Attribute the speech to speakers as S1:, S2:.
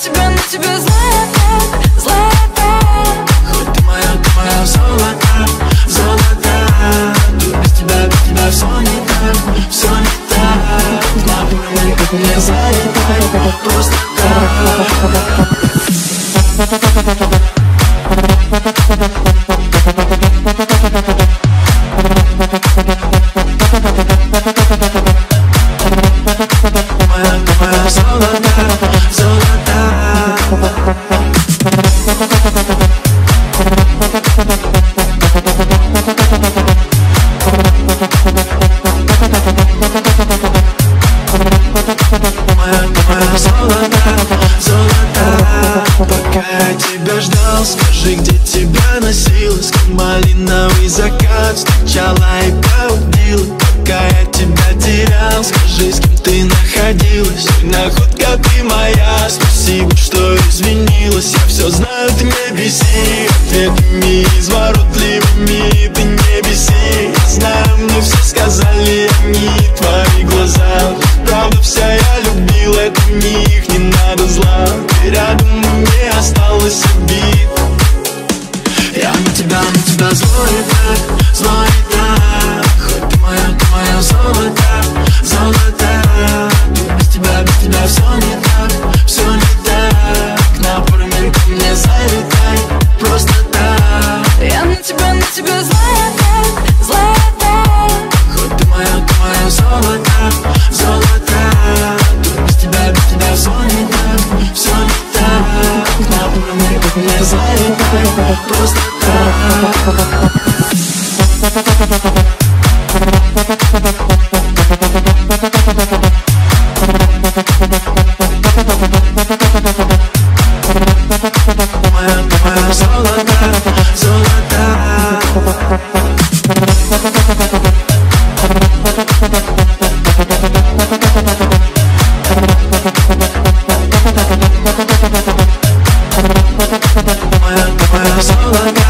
S1: тебя злая так.
S2: Хоть ты моя золото, золото. Без тебя все не так, все не так. Напомни, как мне залетай, просто так. Моя золото, золото. Моя золото, золото. Пока я тебя ждал, скажи, где тебя носилась, как малиновый закат встречала и пробудила. Пока я тебя терял, скажи, с кем ты находилась. Находка ты моя, спасибо, что извинилась. Я все знаю, ты не беси ответами изворотливыми, ты не беси. Я знаю, мне все сказали они, твои глаза. Правда вся я любил, это в них не надо зла. Ты рядом, мне осталось обид. Я на тебя злой так. Хоть ты моя золото, золото. Без тебя все не так. Напомни, ко мне залетай, просто так.
S1: Я на тебя злая так.
S2: Хоть ты моя золото, золото. Без тебя все не так. Напомни, ко мне залетай, просто так. Моя золото, золото. Моя золото.